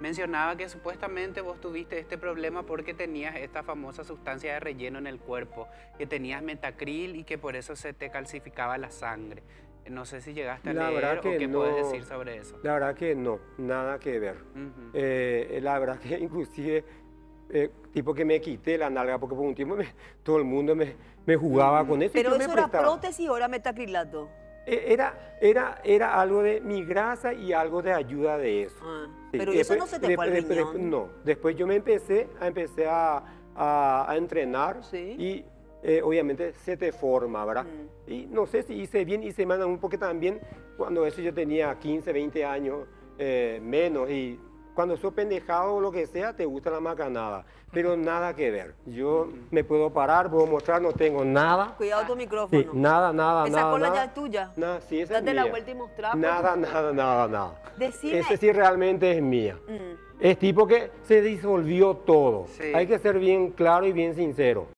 mencionaba que supuestamente vos tuviste este problema porque tenías esta famosa sustancia de relleno en el cuerpo, que tenías metacril y que por eso se te calcificaba la sangre. No sé si llegaste a La leer verdad o que qué no, puedes decir sobre eso. la verdad que no, nada que ver. Ujú. La verdad que inclusive, tipo que me quité la nalga, porque por un tiempo todo el mundo me jugaba con eso. y Pero yo me eso era prestaba. prótesis o era metacrilato. Era algo de mi grasa y algo de ayuda de eso. Ah, Sí, pero eso no se te fue al riñón. No, después yo me empecé a entrenar Sí. y obviamente se te forma, ¿verdad? Y no sé si hice bien, hice mal, porque también cuando eso yo tenía 15, 20 años menos y cuando sos pendejado o lo que sea, te gusta la macanada, pero nada que ver. Yo me puedo parar, puedo mostrar, no tengo nada. Cuidado tu micrófono. Sí, nada. Esa cola nada. ya es tuya. Nada, sí, esa es Date la mía. vuelta y mostrá. Nada. Decime. Ese sí realmente es mía. Es tipo que se disolvió todo. Sí. Hay que ser bien claro y bien sincero.